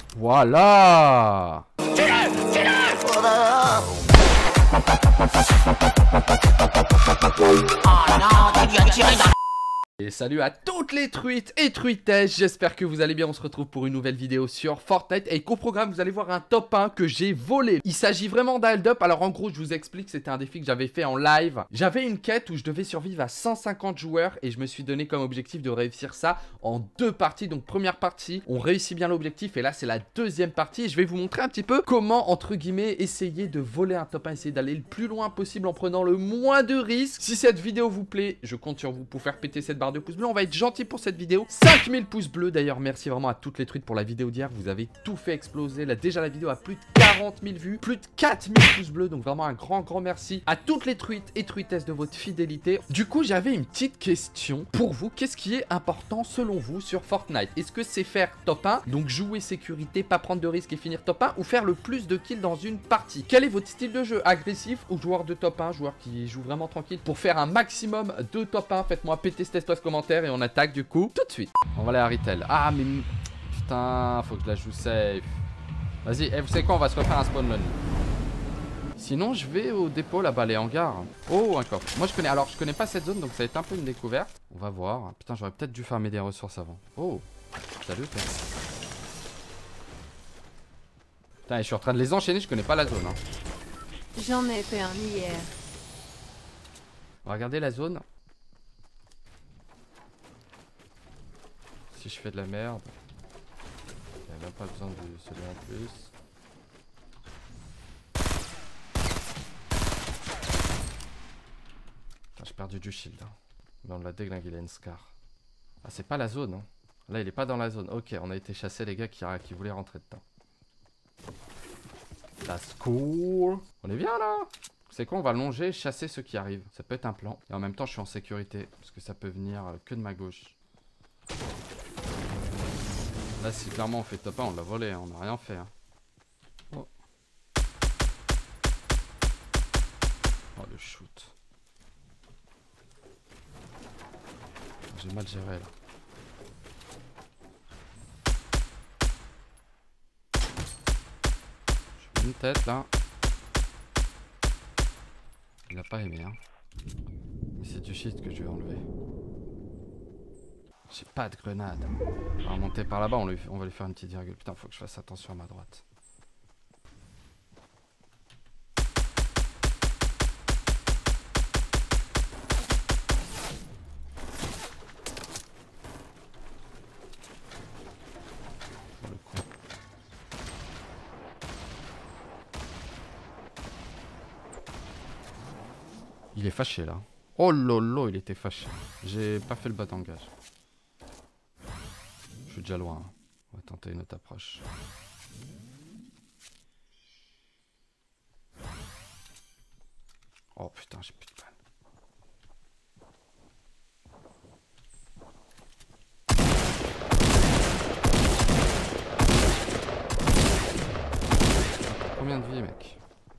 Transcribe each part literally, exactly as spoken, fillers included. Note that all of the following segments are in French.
Voilà. Et salut à toutes les truites et truitesses, j'espère que vous allez bien, on se retrouve pour une nouvelle vidéo sur Fortnite. Et qu'au programme, vous allez voir un top un que j'ai volé. Il s'agit vraiment d'un hold-up, alors en gros je vous explique, c'était un défi que j'avais fait en live. J'avais une quête où je devais survivre à cent cinquante joueurs et je me suis donné comme objectif de réussir ça en deux parties. Donc première partie, on réussit bien l'objectif et là c'est la deuxième partie. Et je vais vous montrer un petit peu comment, entre guillemets, essayer de voler un top un, essayer d'aller le plus loin possible en prenant le moins de risques. Si cette vidéo vous plaît, je compte sur vous pour faire péter cette barre de pouces bleus. On va être gentil pour cette vidéo. cinq mille pouces bleus. D'ailleurs, merci vraiment à toutes les truites pour la vidéo d'hier. Vous avez tout fait exploser. Là, déjà, la vidéo a plus de quarante mille vues, plus de quatre mille pouces bleus. Donc, vraiment un grand, grand merci à toutes les truites et truitesses de votre fidélité. Du coup, j'avais une petite question pour vous. Qu'est-ce qui est important selon vous sur Fortnite? Est-ce que c'est faire top un, donc jouer sécurité, pas prendre de risques et finir top un, ou faire le plus de kills dans une partie? Quel est votre style de jeu? Agressif ou joueur de top un, joueur qui joue vraiment tranquille? Pour faire un maximum de top un, faites-moi péter cet espace commentaire et on attaque du coup tout de suite. On va aller à Retail. Ah mais putain, faut que je la joue safe. Vas-y, eh, vous savez quoi, on va se refaire un spawn run. Sinon je vais au dépôt là-bas, les hangars. Oh, un coffre. Moi je connais, alors je connais pas cette zone donc ça va être un peu une découverte. On va voir. Putain, j'aurais peut-être dû farmer des ressources avant. Oh, salut toi. Putain, je suis en train de les enchaîner, je connais pas la zone hein. J'en ai fait un hier. On va regarder la zone. Si je fais de la merde, il n'y a même pas besoin de celui en plus. Ah, j'ai perdu du shield. Hein. Mais on l'a déglingué, il a une scar. Ah, c'est pas la zone. Hein. Là, il est pas dans la zone. Ok, on a été chasser les gars qui, qui voulaient rentrer dedans. That's cool. On est bien là. C'est quoi, on va longer, chasser ceux qui arrivent. Ça peut être un plan. Et en même temps, je suis en sécurité. Parce que ça peut venir que de ma gauche. Là, si clairement on fait top un, on l'a volé, hein, on n'a rien fait. Hein. Oh. Oh, le shoot. J'ai mal géré là. J'ai une tête là. Il a pas aimé, hein. Mais c'est du shit que je vais enlever. J'ai pas de grenade. On va remonter par là-bas, on, on va lui faire une petite virgule. Putain, faut que je fasse attention à ma droite. Sur le coup. Il est fâché là. Oh lolo, il était fâché. J'ai pas fait le bas d'engage. Je suis déjà loin. Hein. On va tenter une autre approche. Oh putain, j'ai plus de balles. Combien de vie, mec?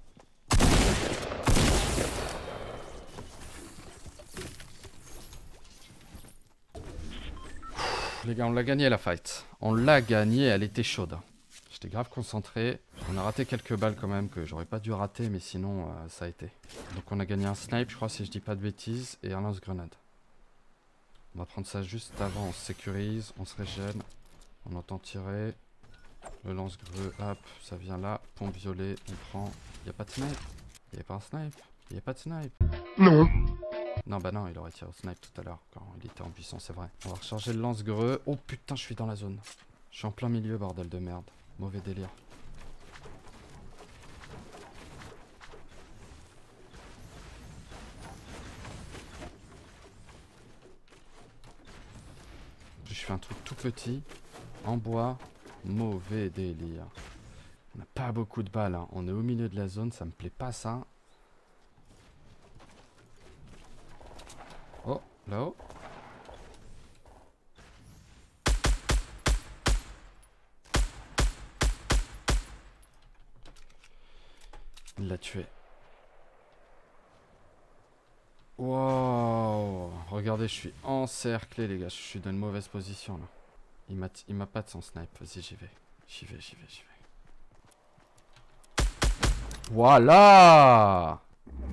Les gars, on l'a gagné la fight. On l'a gagné, elle était chaude. J'étais grave concentré. On a raté quelques balles quand même que j'aurais pas dû rater, mais sinon euh, ça a été. Donc on a gagné un snipe, je crois, si je dis pas de bêtises, et un lance-grenade. On va prendre ça juste avant, on se sécurise, on se régène. On entend tirer. Le lance-greu, hop, ça vient là. Pompe violet, on prend. Y a pas de snipe. Y a pas un snipe. Y a pas de snipe. Non. Non, bah non, il aurait tiré au snipe tout à l'heure quand il était en puissance, c'est vrai. On va recharger le lance-greu. Oh putain, je suis dans la zone. Je suis en plein milieu, bordel de merde. Mauvais délire. Je fais un truc tout petit, en bois. Mauvais délire. On n'a pas beaucoup de balles, hein. On est au milieu de la zone, ça me plaît pas ça. Oh, là-haut. Il l'a tué. Wow. Regardez, je suis encerclé, les gars. Je suis dans une mauvaise position, là. Il m'a pas de son snipe. Vas-y, j'y vais. J'y vais, j'y vais, j'y vais. Voilà.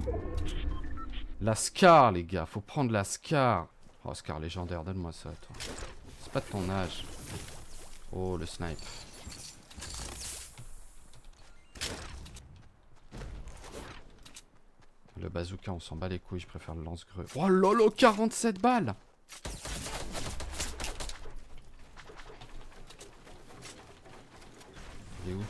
La Scar, les gars. Faut prendre la Scar. Oh, Scar légendaire, donne-moi ça, toi. C'est pas de ton âge. Oh, le snipe. Le bazooka, on s'en bat les couilles. Je préfère le lance-greu. Oh lolo, quarante-sept balles. Il est où?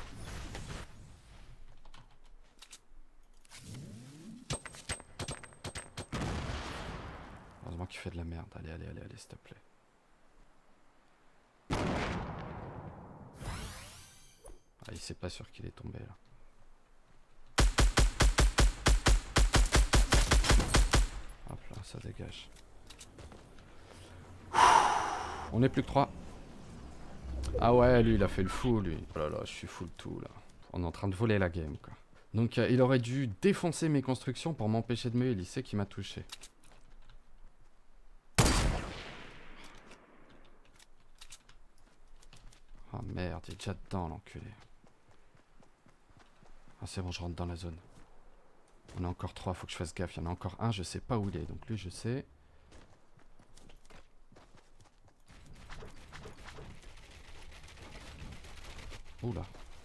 Heureusement qu'il fait de la merde. Allez, allez, allez, allez, s'il te plaît. Ah, il sait pas sûr qu'il est tombé là. Hop là, ça dégage. On est plus que trois. Ah ouais, lui, il a fait le fou, lui. Oh là là, je suis full tout, là. On est en train de voler la game, quoi. Donc, euh, il aurait dû défoncer mes constructions pour m'empêcher de me heal. Il sait qu'il m'a touché. Ah merde, il est déjà dedans, l'enculé. Ah, c'est bon, je rentre dans la zone. On est encore trois, faut que je fasse gaffe. Il y en a encore un, je sais pas où il est. Donc, lui, je sais. Oula.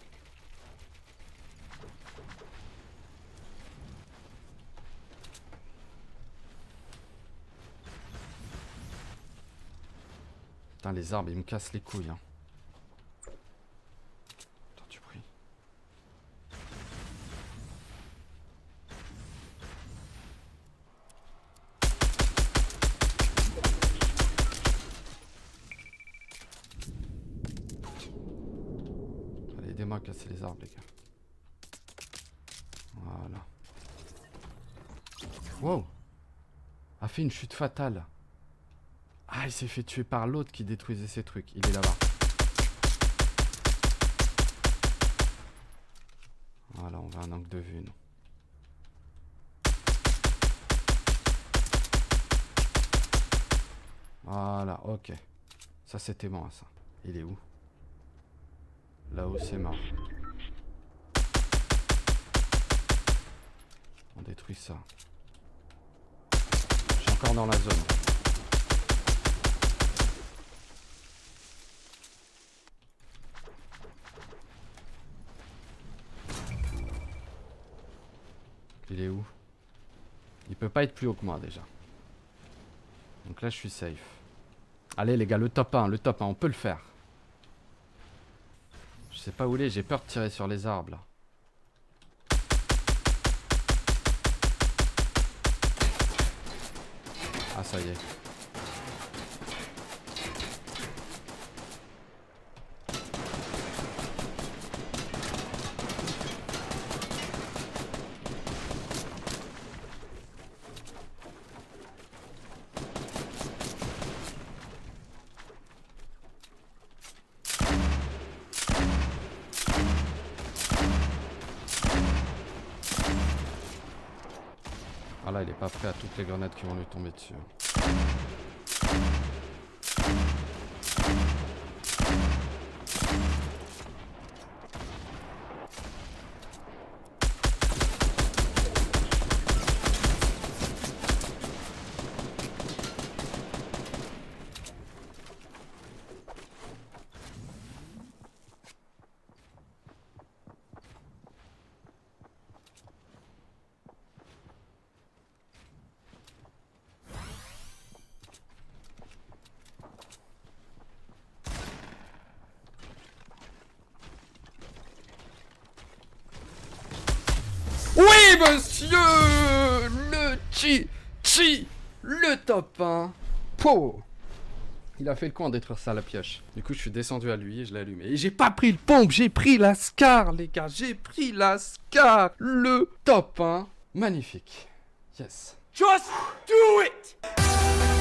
Putain, les arbres, ils me cassent les couilles, hein. Attends, tu pries. Allez, aidez-moi à casser les arbres, les gars. Voilà. Wow. A fait une chute fatale. Ah, il s'est fait tuer par l'autre qui détruisait ses trucs. Il est là-bas. Voilà, on va un angle de vue, non. Voilà, ok. Ça, c'était bon, ça. Il est où? Là-haut, c'est mort. On détruit ça. Je suis encore dans la zone. Il est où? Il peut pas être plus haut que moi déjà. Donc là je suis safe. Allez les gars, le top un, le top un, on peut le faire. Je sais pas où il est, j'ai peur de tirer sur les arbres là. Ah ça y est. Ah là, il est pas prêt à toutes les grenades qui vont lui tomber dessus. Oui, monsieur! Le chi, chi, le top un. Po! Il a fait le coup en détruire ça à la pioche. Du coup, je suis descendu à lui et je l'ai allumé. Et j'ai pas pris le pompe, j'ai pris la Scar, les gars. J'ai pris la Scar. Le top un. Magnifique. Yes. Just do it!